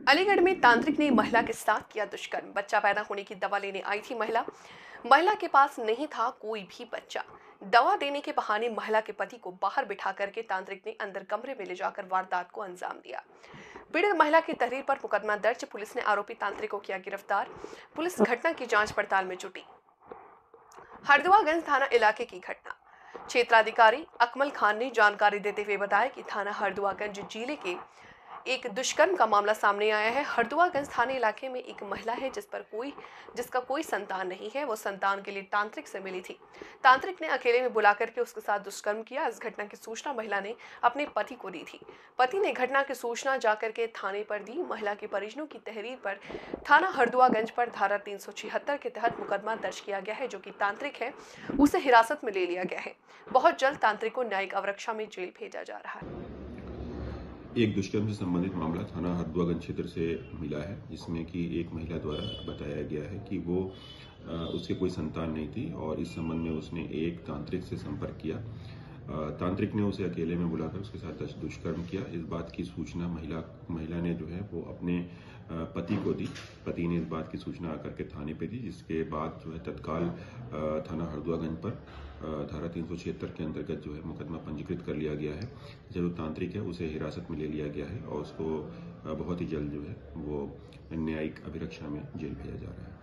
अलीगढ़ में तांत्रिक ने महिला के साथ किया दुष्कर्म। बच्चा पैदा होने की दवा लेने आई थी महिला के पास नहीं था कोई भी बच्चा। दवा देने के बहाने महिला के पति को बाहर बिठा करके तांत्रिक ने अंदर कमरे में ले जाकर वारदात को अंजाम दिया। पीड़ित महिला की तहरीर पर मुकदमा दर्ज, पुलिस ने आरोपी तांत्रिक को किया गिरफ्तार। पुलिस घटना की जांच पड़ताल में जुटी। हरदुआगंज थाना इलाके की घटना। क्षेत्राधिकारी अकमल खान ने जानकारी देते हुए बताया कि थाना हरदुआगंज जिले के एक दुष्कर्म का मामला सामने आया है। हरदुआगंज थाने इलाके में एक महिला है जिसका कोई संतान नहीं है। वो संतान के लिए तांत्रिक से मिली थी। तांत्रिक ने अकेले में बुलाकर के उसके साथ दुष्कर्म किया। इस घटना की सूचना महिला ने अपने पति को दी थी। पति ने घटना की सूचना जाकर के थाने पर दी। महिला के परिजनों की तहरीर पर थाना हरदुआगंज पर धारा 376 के तहत मुकदमा दर्ज किया गया है। जो कि तांत्रिक है, उसे हिरासत में ले लिया गया है। बहुत जल्द तांत्रिक को न्यायिक अवरक्षा में जेल भेजा जा रहा है। एक दुष्कर्म से संबंधित मामला थाना हरदुआगंज क्षेत्र से मिला है, जिसमें कि एक महिला द्वारा बताया गया है कि वो उसके कोई संतान नहीं थी और इस संबंध में उसने एक तांत्रिक से संपर्क किया। तांत्रिक ने उसे अकेले में बुलाकर उसके साथ दुष्कर्म किया। इस बात की सूचना महिला ने जो है वो अपने पति को दी। पति ने इस बात की सूचना आकर के थाने पे दी, जिसके बाद जो है तत्काल थाना हरदुआगंज पर धारा 376 के अंतर्गत जो है मुकदमा पंजीकृत कर लिया गया है। जो तांत्रिक है उसे हिरासत में ले लिया गया है और उसको बहुत ही जल्द जो है वो न्यायिक अभिरक्षा में जेल भेजा जा रहा है।